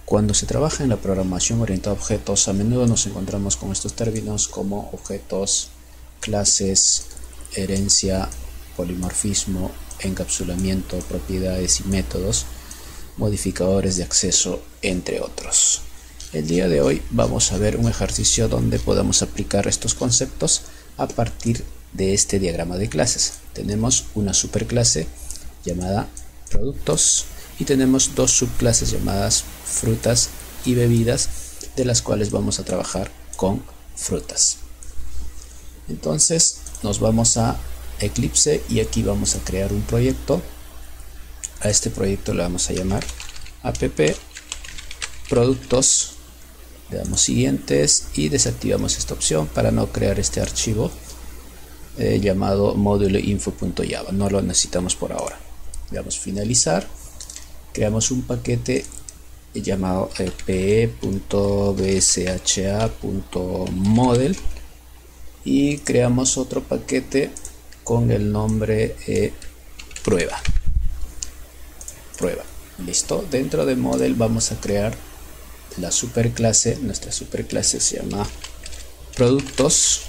Cuando se trabaja en la programación orientada a objetos, a menudo nos encontramos con estos términos como objetos, clases, herencia, polimorfismo, encapsulamiento, propiedades y métodos, modificadores de acceso, entre otros. El día de hoy vamos a ver un ejercicio donde podamos aplicar estos conceptos a partir de este diagrama de clases. Tenemos una superclase llamada productos y tenemos dos subclases llamadas frutas y bebidas, de las cuales vamos a trabajar con frutas. Entonces nos vamos a Eclipse y aquí vamos a crear un proyecto. A este proyecto le vamos a llamar app productos. Le damos siguientes y desactivamos esta opción para no crear este archivo llamado módulo info.java. No lo necesitamos por ahora. Le damos finalizar. Creamos un paquete llamado pe.bsha.model y creamos otro paquete con el nombre prueba. Listo. Dentro de model vamos a crear la superclase. Nuestra superclase se llama productos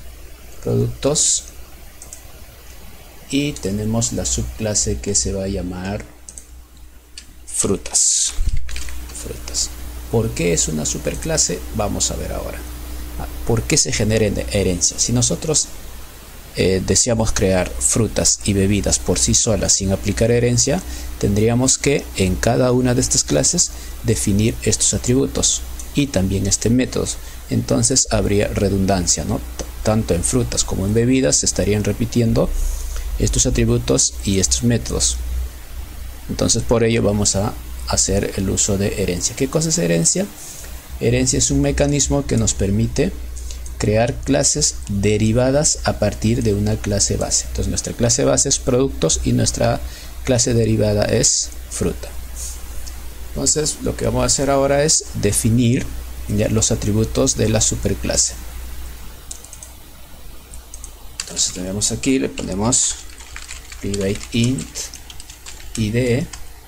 y tenemos la subclase que se va a llamar frutas. ¿Por qué es una superclase? Vamos a ver ahora. ¿Por qué se genera herencia? Si nosotros deseamos crear frutas y bebidas por sí solas sin aplicar herencia, tendríamos que en cada una de estas clases definir estos atributos y también este método. Entonces habría redundancia, ¿no? Tanto en frutas como en bebidas se estarían repitiendo estos atributos y estos métodos. Entonces por ello vamos a hacer el uso de herencia. ¿Qué cosa es herencia? Herencia es un mecanismo que nos permite crear clases derivadas a partir de una clase base. Entonces nuestra clase base es productos y nuestra clase derivada es fruta. Entonces lo que vamos a hacer ahora es definir ya los atributos de la superclase. Entonces tenemos aquí, le ponemos private int id,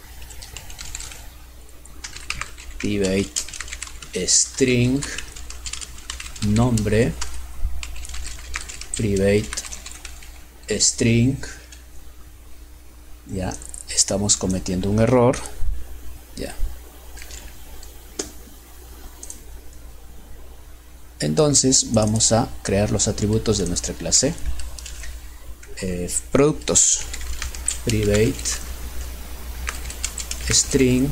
private string nombre, private string. Ya estamos cometiendo un error. Ya. Entonces vamos a crear los atributos de nuestra clase. Productos, private string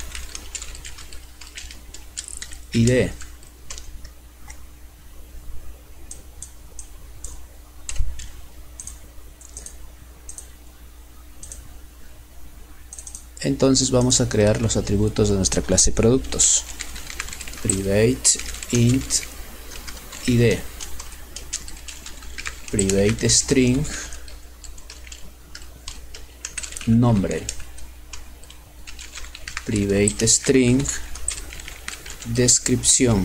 id. Entonces vamos a crear los atributos de nuestra clase productos. Private int id, private string nombre, private string descripción,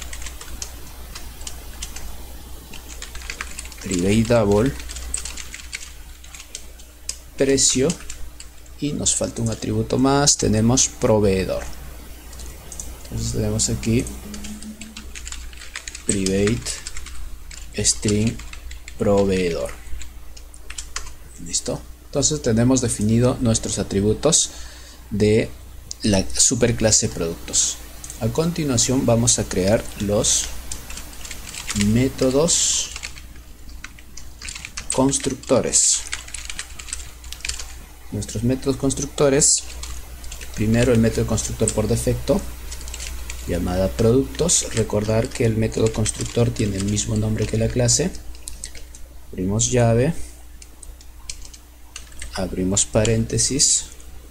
private double precio y nos falta un atributo más. Tenemos proveedor. Entonces tenemos aquí private string proveedor. Listo. Entonces tenemos definido nuestros atributos de la superclase productos. A continuación vamos a crear los métodos constructores. Nuestros métodos constructores, primero el método constructor por defecto llamada productos. Recordar que el método constructor tiene el mismo nombre que la clase. Abrimos llave, abrimos paréntesis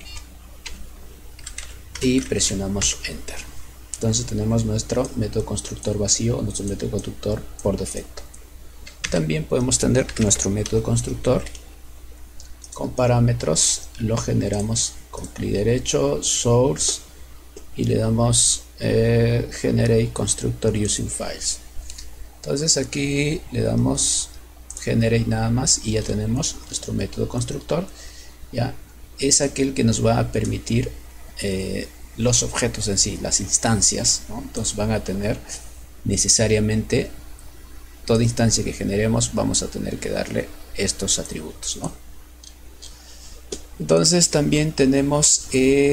y presionamos enter. Entonces tenemos nuestro método constructor vacío o nuestro método constructor por defecto. También podemos tener nuestro método constructor con parámetros. Lo generamos con clic derecho, source, y le damos generate constructor using files. Entonces aquí le damos generate nada más y ya tenemos nuestro método constructor. Ya es aquel que nos va a permitir los objetos en sí, las instancias, ¿no? Entonces van a tener necesariamente, toda instancia que generemos vamos a tener que darle estos atributos, ¿no? Entonces también tenemos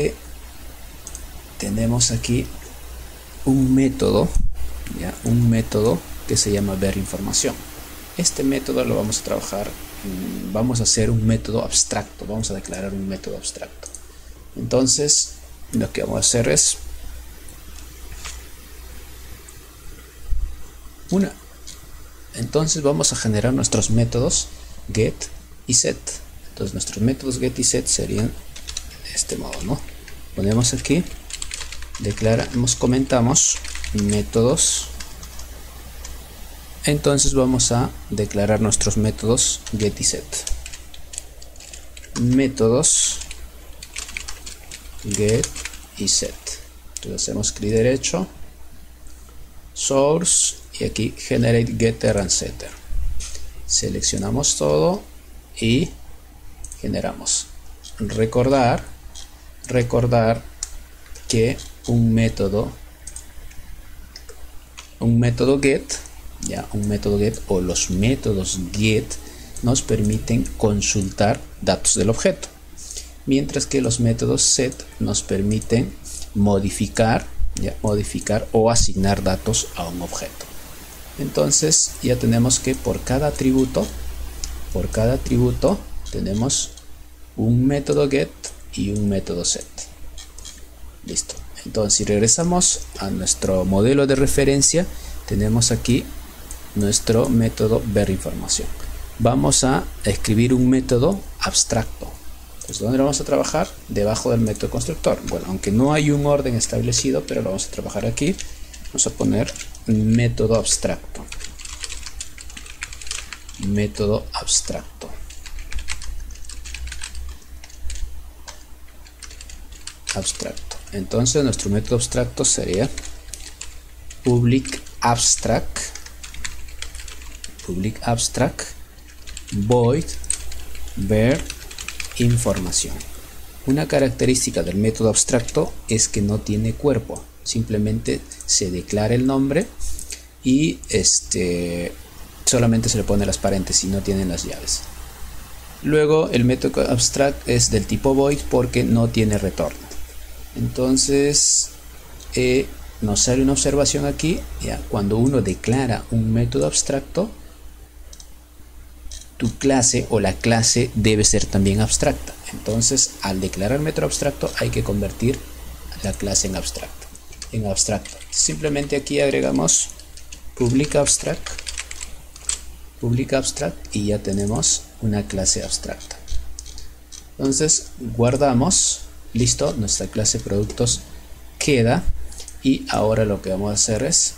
aquí un método, ¿ya? Un método que se llama ver información. Este método lo vamos a trabajar, vamos a hacer un método abstracto, vamos a declarar un método abstracto. Entonces lo que vamos a hacer es entonces vamos a generar nuestros métodos get y set. Entonces nuestros métodos get y set serían de este modo, ¿no? Ponemos aquí, comentamos métodos. Entonces vamos a declarar nuestros métodos get y set. Métodos get y set. Entonces hacemos clic derecho, source, y aquí generate getter and setter. Seleccionamos todo y generamos. Recordar que un método get, ya, un método get o los métodos get nos permiten consultar datos del objeto, mientras que los métodos set nos permiten modificar o asignar datos a un objeto. Entonces ya tenemos que por cada atributo tenemos un método get y un método set. Listo. Entonces si regresamos a nuestro modelo de referencia, tenemos aquí nuestro método ver información. Vamos a escribir un método abstracto. Entonces, ¿dónde lo vamos a trabajar? Debajo del método constructor. Bueno, aunque no hay un orden establecido, pero lo vamos a trabajar aquí. Vamos a poner método abstracto. Método abstracto. Abstracto. Entonces nuestro método abstracto sería public abstract void ver información. Una característica del método abstracto es que no tiene cuerpo, simplemente se declara el nombre y solamente se le pone las paréntesis, no tienen las llaves. Luego el método abstract es del tipo void porque no tiene retorno. Entonces nos sale una observación aquí, ya, cuando uno declara un método abstracto, tu clase o la clase debe ser también abstracta. Entonces al declarar método abstracto hay que convertir la clase en abstracto. Simplemente aquí agregamos public abstract y ya tenemos una clase abstracta. Entonces guardamos, listo, nuestra clase productos queda, y ahora lo que vamos a hacer es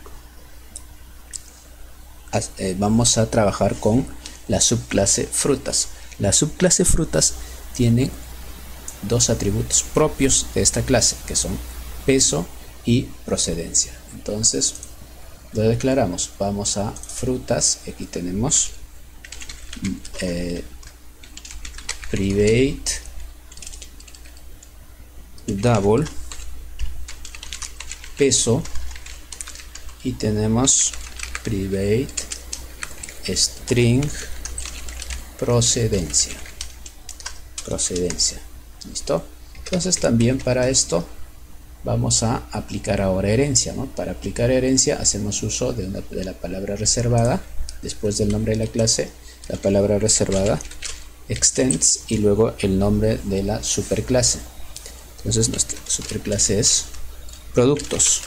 vamos a trabajar con la subclase frutas. La subclase frutas tiene dos atributos propios de esta clase, que son peso y procedencia. Entonces lo declaramos, vamos a frutas, aquí tenemos private double peso y tenemos private string procedencia. ¿Listo? Entonces también para esto vamos a aplicar ahora herencia, ¿no? Para aplicar herencia hacemos uso de la palabra reservada, después del nombre de la clase, la palabra reservada, extends y luego el nombre de la superclase. Entonces nuestra superclase es productos.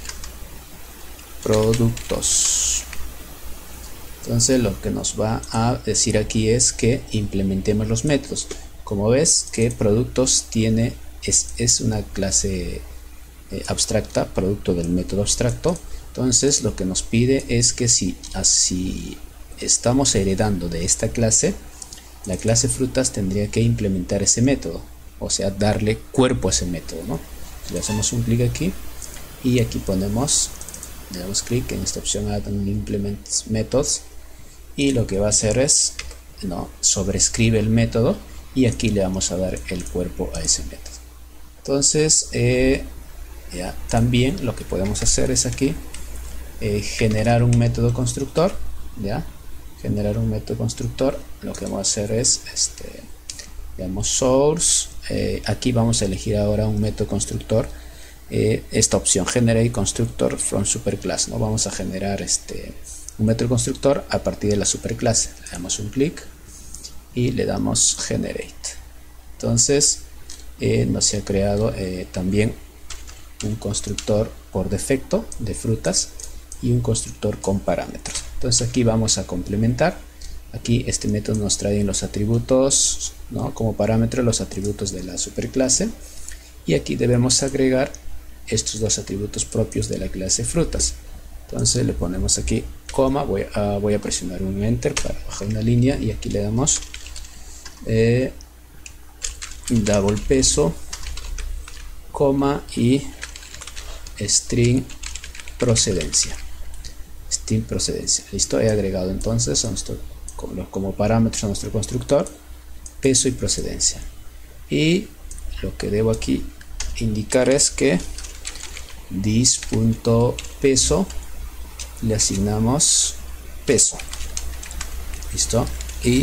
Entonces lo que nos va a decir aquí es que implementemos los métodos. Como ves que productos es una clase abstracta, producto del método abstracto. Entonces lo que nos pide es que si estamos heredando de esta clase, la clase frutas tendría que implementar ese método, o sea, darle cuerpo a ese método, ¿no? Le hacemos un clic aquí y aquí le damos clic en esta opción Add and Implement Methods, y lo que va a hacer es sobrescribe el método y aquí le vamos a dar el cuerpo a ese método. Entonces ya, también lo que podemos hacer es aquí generar un método constructor. Ya, generar un método constructor. Lo que vamos a hacer es digamos source. Aquí vamos a elegir ahora un método constructor. Esta opción, generate constructor from superclass, ¿no? Vamos a generar un método constructor a partir de la superclase. Le damos un clic y le damos generate. Entonces nos ha creado también un constructor por defecto de frutas y un constructor con parámetros. Entonces aquí vamos a complementar. Aquí este método nos trae los atributos, ¿no? Como parámetro los atributos de la superclase, y aquí debemos agregar estos dos atributos propios de la clase frutas. Entonces le ponemos aquí coma, voy a presionar un enter para bajar una línea, y aquí le damos double peso, coma y string procedencia. Listo, he agregado entonces como parámetros a nuestro constructor peso y procedencia, y lo que debo aquí indicar es que this.peso le asignamos peso. Listo, y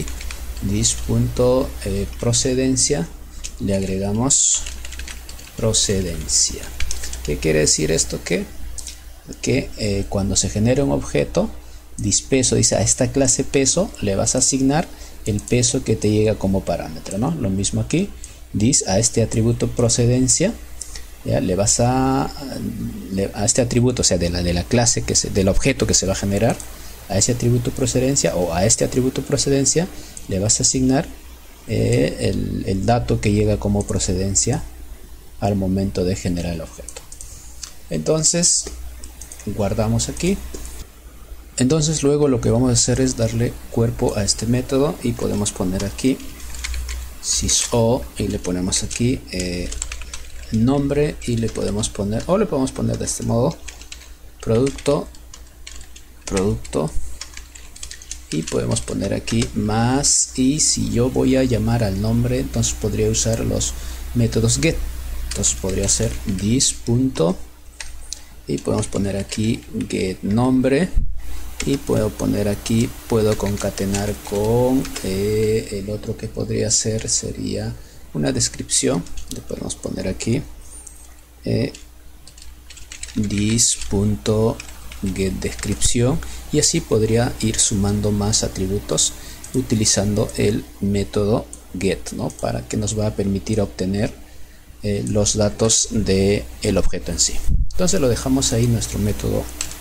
this.procedencia le agregamos procedencia. ¿Qué quiere decir esto? Que cuando se genera un objeto dispeso, dice a esta clase peso le vas a asignar el peso que te llega como parámetro, ¿no? Lo mismo aquí, a este atributo procedencia, ya le vas a este atributo, o sea, de la clase del objeto que se va a generar, a ese atributo procedencia o a este atributo procedencia le vas a asignar el dato que llega como procedencia al momento de generar el objeto. Entonces guardamos aquí. Entonces luego lo que vamos a hacer es darle cuerpo a este método, y podemos poner aquí syso y le ponemos aquí nombre, y le podemos poner, o le podemos poner de este modo, producto, y podemos poner aquí más, y si yo voy a llamar al nombre, entonces podría usar los métodos get. Entonces podría ser this. Y podemos poner aquí get nombre, y puedo poner aquí, puedo concatenar con el otro que podría ser, sería una descripción. Le podemos poner aquí this.getDescripción, y así podría ir sumando más atributos utilizando el método get, ¿no? Para que nos va a permitir obtener los datos del objeto en sí. Entonces lo dejamos ahí, nuestro método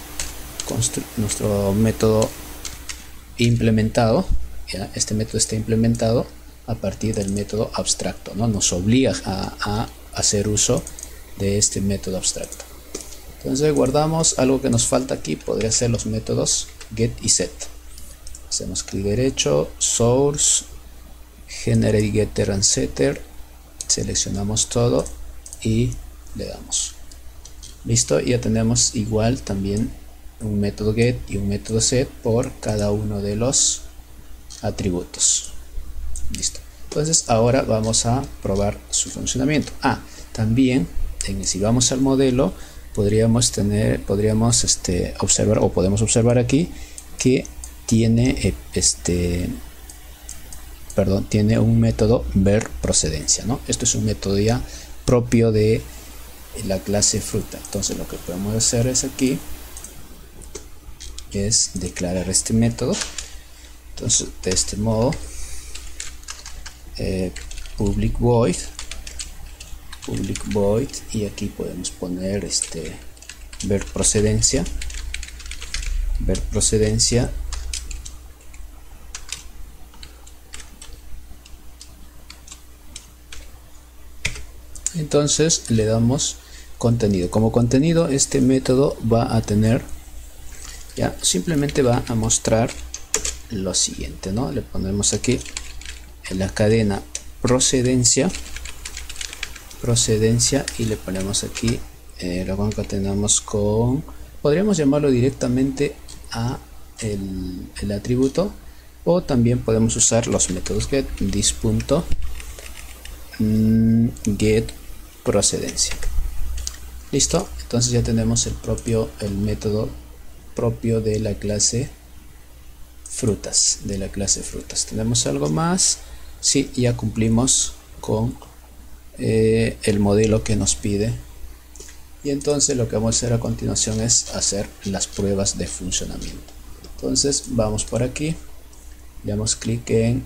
implementado. ¿Ya? Este método está implementado a partir del método abstracto, ¿no? Nos obliga a hacer uso de este método abstracto. Entonces guardamos. Algo que nos falta aquí podría ser los métodos get y set. Hacemos clic derecho, source, generate getter and setter, seleccionamos todo y le damos. Listo, ya tenemos igual también un método get y un método set por cada uno de los atributos. Listo. Entonces ahora vamos a probar su funcionamiento. También si vamos al modelo podríamos observar, o podemos observar aquí que tiene tiene un método ver procedencia, ¿no? Esto es un método ya propio de la clase fruta. Entonces lo que podemos hacer es aquí es declarar este método. Entonces de este modo public void, y aquí podemos poner ver procedencia, entonces le damos contenido. Como contenido, este método va a tener, simplemente va a mostrar lo siguiente, ¿no? Le ponemos aquí en la cadena procedencia, y le ponemos aquí, lo concatenamos con, podríamos llamarlo directamente a el atributo, o también podemos usar los métodos get, this.get procedencia. Listo, entonces ya tenemos el método propio de la clase frutas, ¿Tenemos algo más? Sí, ya cumplimos con el modelo que nos pide. Y entonces lo que vamos a hacer a continuación es hacer las pruebas de funcionamiento. Entonces vamos por aquí, le damos clic en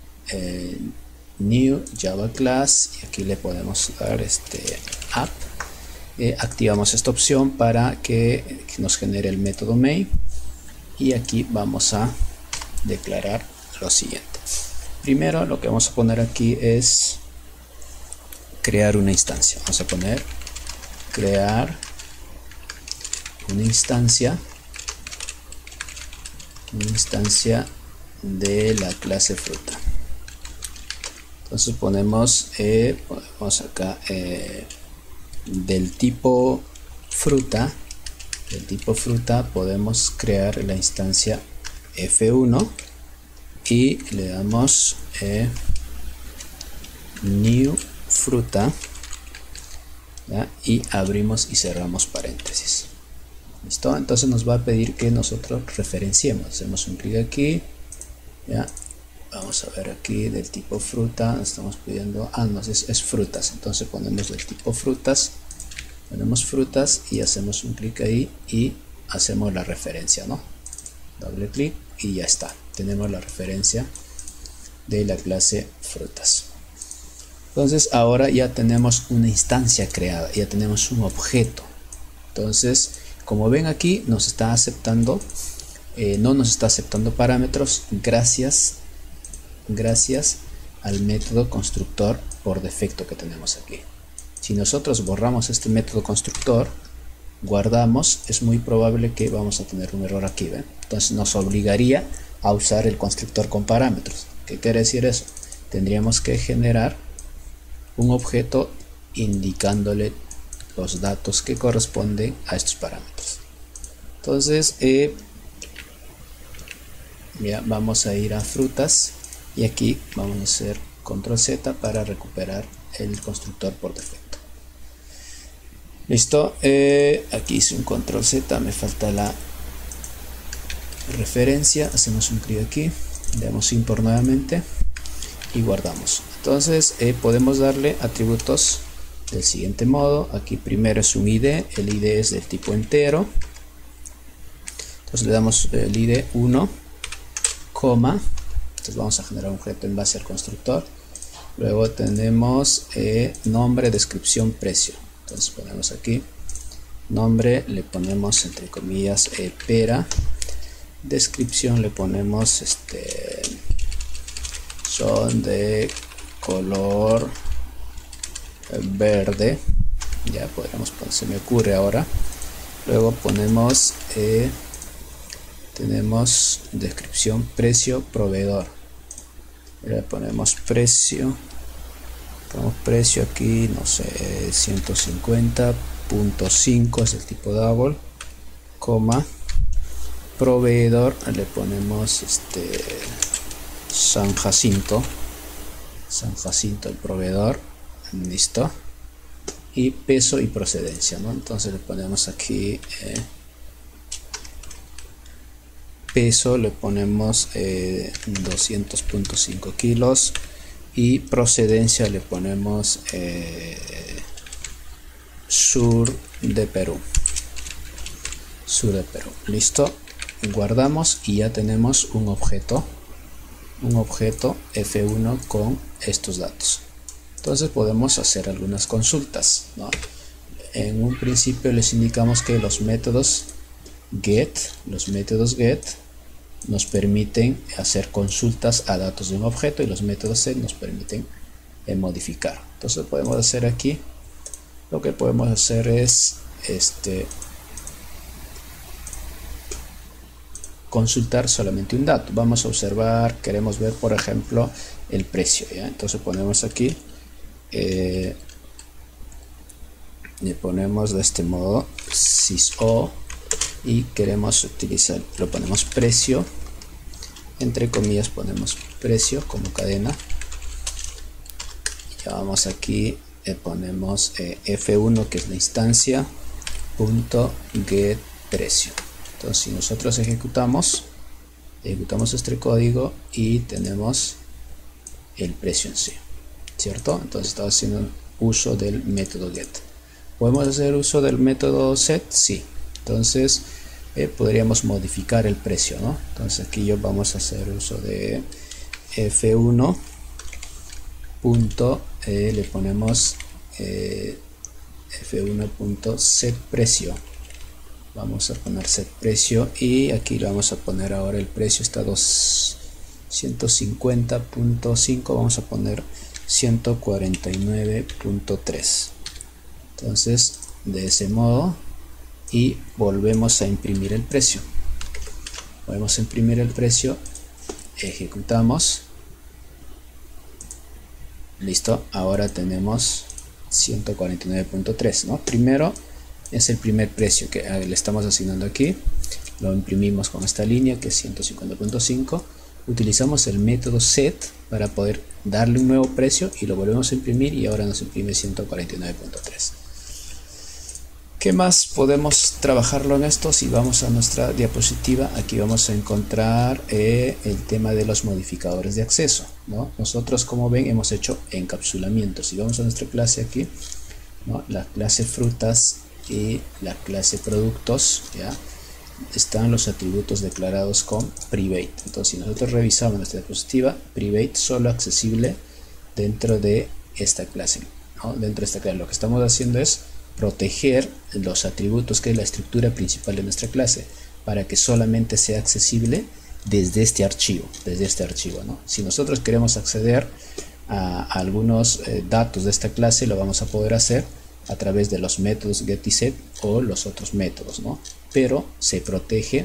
New Java Class y aquí le podemos dar App. Activamos esta opción para que nos genere el método main y aquí vamos a declarar lo siguiente. Primero lo que vamos a poner aquí es crear una instancia. Vamos a poner crear una instancia de la clase fruta. Entonces ponemos acá del tipo fruta podemos crear la instancia F1 y le damos new fruta, ¿ya? Y abrimos y cerramos paréntesis. Listo, entonces nos va a pedir que nosotros referenciemos. Hacemos un clic aquí, ¿ya? Vamos a ver aquí del tipo fruta, estamos pidiendo, no, es frutas, entonces ponemos del tipo frutas, ponemos frutas y hacemos un clic ahí y hacemos la referencia, ¿no? Doble clic y ya está, tenemos la referencia de la clase frutas. Entonces ahora ya tenemos una instancia creada, ya tenemos un objeto. Entonces, como ven aquí, nos está aceptando, no nos está aceptando parámetros gracias al método constructor por defecto que tenemos aquí. Si nosotros borramos este método constructor, guardamos, es muy probable que vamos a tener un error aquí, ¿ven? Entonces nos obligaría a usar el constructor con parámetros. ¿Qué quiere decir eso? Tendríamos que generar un objeto indicándole los datos que corresponden a estos parámetros. Entonces ya vamos a ir a frutas y aquí vamos a hacer control Z para recuperar el constructor por defecto. Listo, aquí hice un control Z, me falta la referencia, hacemos un clic aquí, le damos import nuevamente y guardamos. Entonces podemos darle atributos del siguiente modo. Aquí primero es un ID, el ID es del tipo entero, entonces le damos el ID 1, coma, entonces vamos a generar un objeto en base al constructor. Luego tenemos nombre, descripción, precio. Entonces ponemos aquí nombre, le ponemos entre comillas pera, descripción le ponemos son de color verde, ya podríamos poner, se me ocurre ahora. Luego ponemos tenemos descripción, precio, proveedor, le ponemos precio aquí, no sé, 150.5 es el tipo double, coma, proveedor le ponemos San Jacinto el proveedor, listo, y peso y procedencia, ¿no? Entonces le ponemos aquí peso, le ponemos 200.5 kilos y procedencia le ponemos sur de Perú. Listo, guardamos y ya tenemos un objeto F1 con estos datos. Entonces podemos hacer algunas consultas, ¿no? En un principio les indicamos que los métodos get nos permiten hacer consultas a datos de un objeto y los métodos set nos permiten modificar. Entonces podemos hacer aquí, lo que podemos hacer es consultar solamente un dato. Vamos a observar, queremos ver por ejemplo el precio, ¿ya? Entonces ponemos aquí, le ponemos de este modo syso y queremos utilizar, lo ponemos precio, entre comillas ponemos precio como cadena. Ya vamos aquí ponemos F1, que es la instancia, punto get precio. Entonces si nosotros ejecutamos este código y tenemos el precio en sí, ¿cierto? Entonces estamos haciendo uso del método get. ¿Podemos hacer uso del método set? Sí. Entonces podríamos modificar el precio, ¿no? Entonces aquí vamos a hacer uso de F1 punto, le ponemos F1.set precio. Vamos a poner set precio y aquí le vamos a poner ahora el precio está 250.5, vamos a poner 149.3. entonces de ese modo, y volvemos a imprimir el precio. Volvemos a imprimir el precio, ejecutamos, listo. Ahora tenemos 149.3, ¿no? Primero es el primer precio que le estamos asignando aquí, lo imprimimos con esta línea que es 150.5. utilizamos el método set para poder darle un nuevo precio y lo volvemos a imprimir y ahora nos imprime 149.3. ¿Qué más podemos trabajarlo en esto? Si vamos a nuestra diapositiva, aquí vamos a encontrar el tema de los modificadores de acceso, ¿no? Nosotros, como ven, hemos hecho encapsulamiento. Si vamos a nuestra clase aquí, ¿no? La clase frutas y la clase productos, ¿ya? Están los atributos declarados con private. Entonces si nosotros revisamos nuestra diapositiva, private solo accesible dentro de esta clase, ¿no? Dentro de esta clase lo que estamos haciendo es proteger los atributos, que es la estructura principal de nuestra clase, para que solamente sea accesible desde este archivo, ¿no? Si nosotros queremos acceder a algunos datos de esta clase, lo vamos a poder hacer a través de los métodos get y set o los otros métodos, ¿no? Pero se protege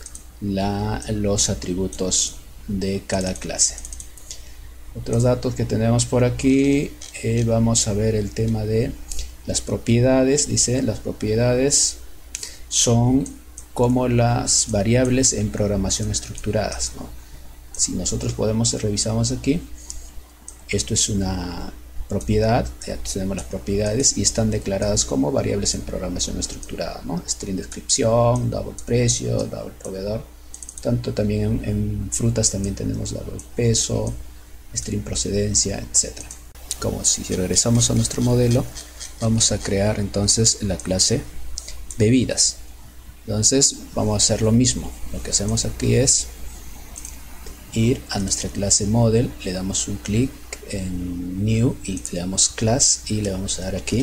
los atributos de cada clase. Otros datos que tenemos por aquí, vamos a ver el tema de las propiedades. Dice, las propiedades son como las variables en programación estructuradas, ¿no? Si nosotros revisamos aquí, esto es una propiedad, ya tenemos las propiedades y están declaradas como variables en programación estructurada, ¿no? String descripción, double precio, double proveedor. Tanto también en frutas también tenemos double peso, string procedencia, etc. Como si regresamos a nuestro modelo, vamos a crear entonces la clase bebidas. Entonces vamos a hacer lo mismo. Lo que hacemos aquí es ir a nuestra clase model, le damos un clic en new y le damos class y le vamos a dar aquí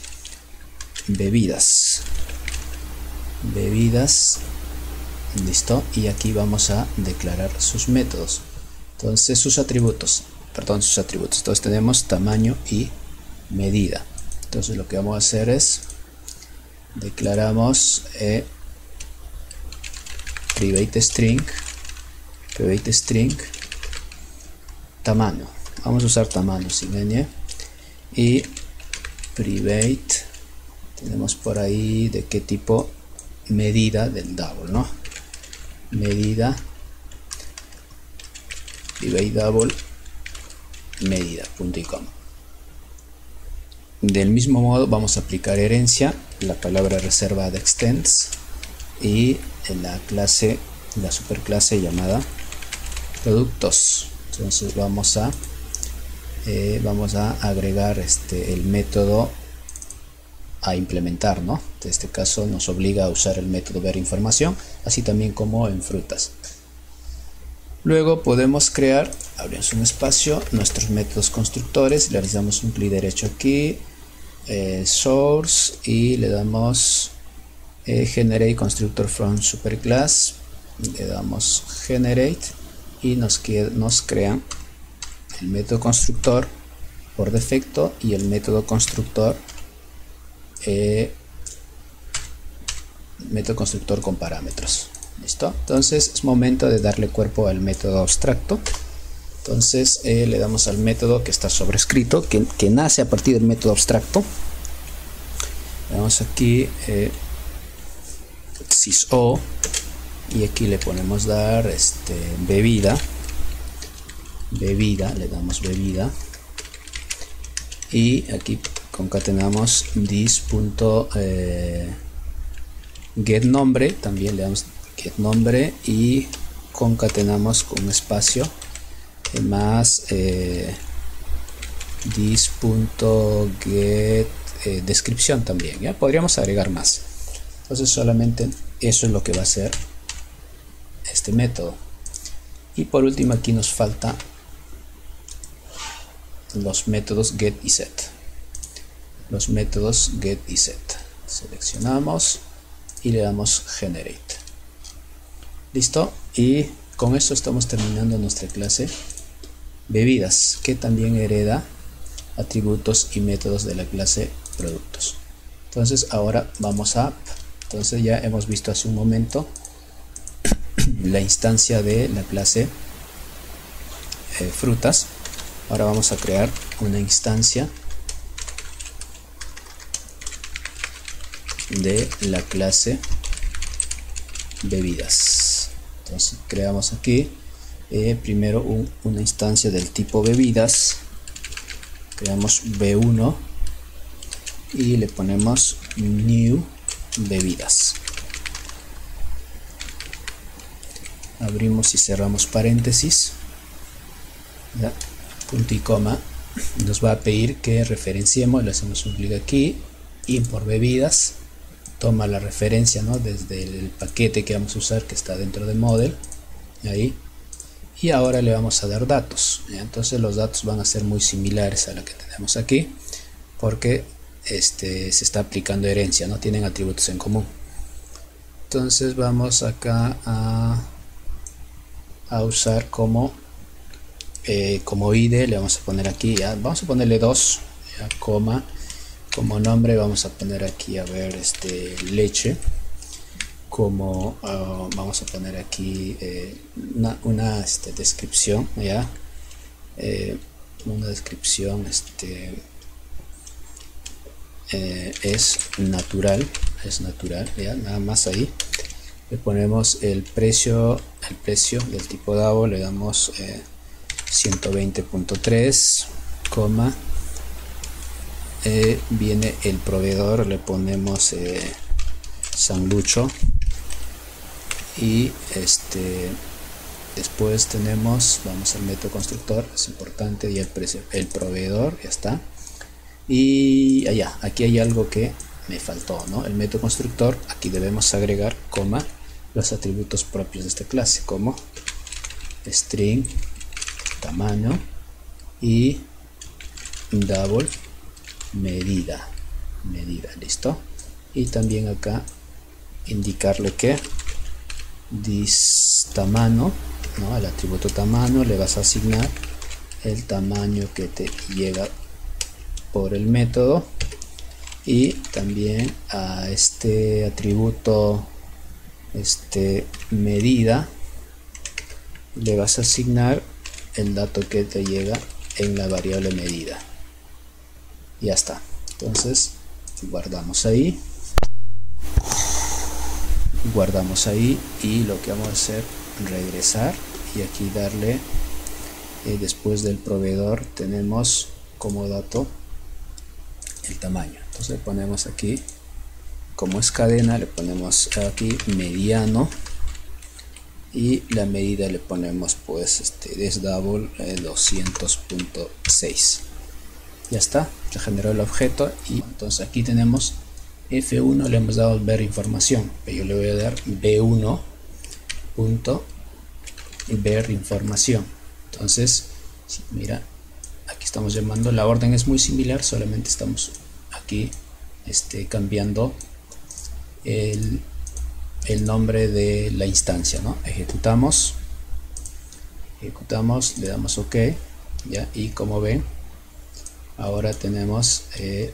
bebidas, listo, y aquí vamos a declarar sus métodos, entonces sus atributos. Entonces tenemos tamaño y medida. Entonces lo que vamos a hacer es declaramos private string tamaño. Vamos a usar tamaño sin ñ, y private tenemos por ahí de qué tipo, medida del double, ¿no? Medida, private double medida, punto y coma. Del mismo modo vamos a aplicar herencia, la palabra reservada extends, y en la clase, la superclase llamada productos. Entonces vamos a agregar el método a implementar, ¿no? En este caso nos obliga a usar el método ver información, así también como en frutas. Luego podemos crear, abrimos un espacio, nuestros métodos constructores, le realizamos un clic derecho aquí, source, y le damos generate constructor from superclass, le damos generate y nos crea el método constructor por defecto y el método constructor con parámetros. Listo. Entonces es momento de darle cuerpo al método abstracto. Entonces le damos al método que está sobrescrito, que nace a partir del método abstracto. Le damos aquí syso y aquí le ponemos dar bebida, le damos bebida, y aquí concatenamos this.getNombre, también le damos getNombre y concatenamos con un espacio más this.getDescripción también. Ya podríamos agregar más. Entonces solamente eso es lo que va a hacer este método. Y por último aquí nos falta los métodos get y set. Los métodos get y set. Seleccionamos y le damos generate. Listo. Y con esto estamos terminando nuestra clase bebidas, que también hereda atributos y métodos de la clase productos. Entonces ahora vamos a entonces ya hemos visto hace un momento la instancia de la clase frutas. Ahora vamos a crear una instancia de la clase bebidas. Entonces creamos aquí primero una instancia del tipo bebidas. Creamos b1 y le ponemos new bebidas. Abrimos y cerramos paréntesis, ¿ya? Punto y coma. Nos va a pedir que referenciemos, le hacemos un clic aquí, import bebidas, toma la referencia, ¿no?, desde el paquete que vamos a usar, que está dentro de model, ahí, y ahora le vamos a dar datos, ¿ya? Entonces los datos van a ser muy similares a la que tenemos aquí, porque se está aplicando herencia, no tienen atributos en común. Entonces vamos acá a usar como ID, le vamos a poner aquí, ya vamos a ponerle 2, ya, coma, como nombre vamos a poner aquí, a ver, leche, como vamos a poner aquí una descripción, ya, una descripción, es natural, ya, nada más. Ahí le ponemos el precio del tipo DAO, le damos 120.3, coma, viene el proveedor, le ponemos San Lucho, y después tenemos, vamos al método constructor, es importante, y el precio, el proveedor, ya está. Y allá, aquí hay algo que me faltó, ¿no? El método constructor, aquí debemos agregar, coma, los atributos propios de esta clase, como string, tamaño, y double, medida, listo. Y también acá indicarle que this tamaño, ¿no?, al atributo tamaño le vas a asignar el tamaño que te llega por el método, y también a este atributo medida le vas a asignar el dato que te llega en la variable medida. Ya está. Entonces guardamos ahí y lo que vamos a hacer, regresar y aquí darle después del proveedor tenemos como dato el tamaño. Entonces ponemos aquí, como es cadena, le ponemos aquí mediano, y la medida le ponemos pues double 200.6. ya está, se generó el objeto. Y entonces aquí tenemos F1, le hemos dado ver información, pero yo le voy a dar B1.ver información. Entonces mira, aquí estamos llamando, la orden es muy similar, solamente estamos aquí cambiando el nombre de la instancia, ¿no? Ejecutamos, le damos OK, ya, y como ven, ahora tenemos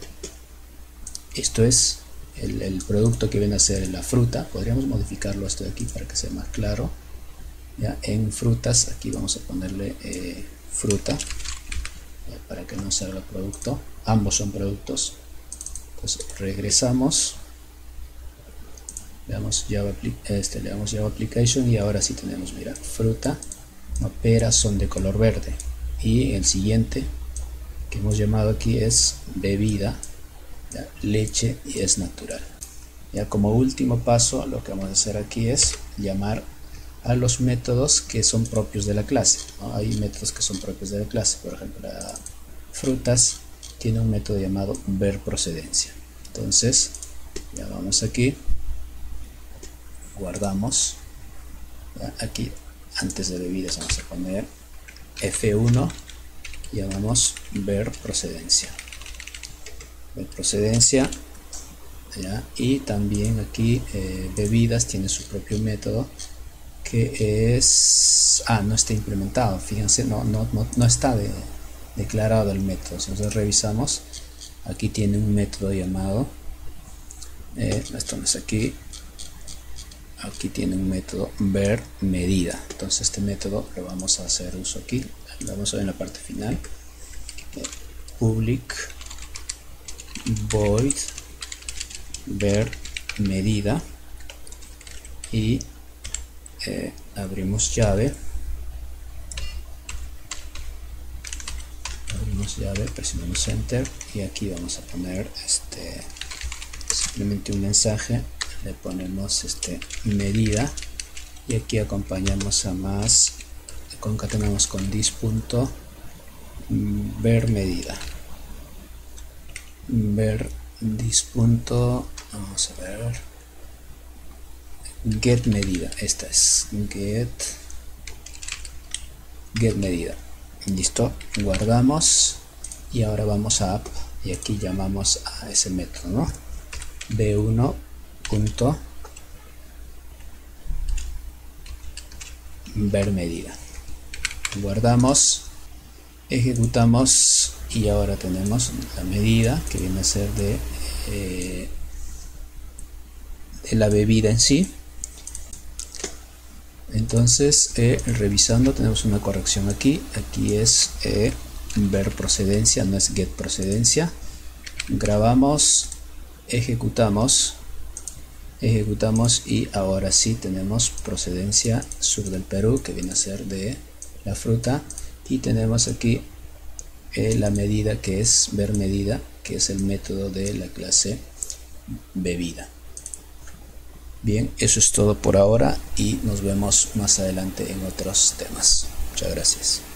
esto es el producto que viene a ser la fruta. Podríamos modificarlo esto de aquí para que sea más claro, ya. En frutas aquí vamos a ponerle fruta, ya, para que no salga producto, ambos son productos. Entonces regresamos, le damos Java, le damos Java Application, y ahora sí tenemos, mira, fruta, no, peras son de color verde. Y el siguiente que hemos llamado aquí es bebida, ¿ya? Leche, y es natural. Ya como último paso, lo que vamos a hacer aquí es llamar a los métodos que son propios de la clase, ¿no? Hay métodos que son propios de la clase. Por ejemplo, la frutas tiene un método llamado ver procedencia. Entonces ya vamos aquí, guardamos, ¿ya? Aquí antes de bebidas vamos a poner F1, llamamos ver procedencia, ¿ya? Y también aquí bebidas tiene su propio método que es, no está implementado, fíjense, no está declarado el método. Entonces revisamos, aquí tiene un método llamado, esto no es aquí tiene un método ver medida. Entonces este método lo vamos a hacer uso aquí, lo vamos a ver en la parte final, public void ver medida, y abrimos llave, presionamos enter, y aquí vamos a poner simplemente un mensaje, le ponemos medida, y aquí acompañamos a más, concatenamos con dis.ver medida, vamos a ver, get medida, esta es get medida. Listo, guardamos, y ahora vamos a app, y aquí llamamos a ese método, ¿no? b1 punto ver medida. Guardamos, ejecutamos, y ahora tenemos la medida que viene a ser de la bebida en sí. Entonces revisando, tenemos una corrección aquí es ver procedencia, no es get procedencia. Grabamos, ejecutamos, y ahora sí tenemos procedencia sur del Perú, que viene a ser de la fruta, y tenemos aquí la medida, que es ver medida, que es el método de la clase bebida. Bien, eso es todo por ahora, y nos vemos más adelante en otros temas. Muchas gracias.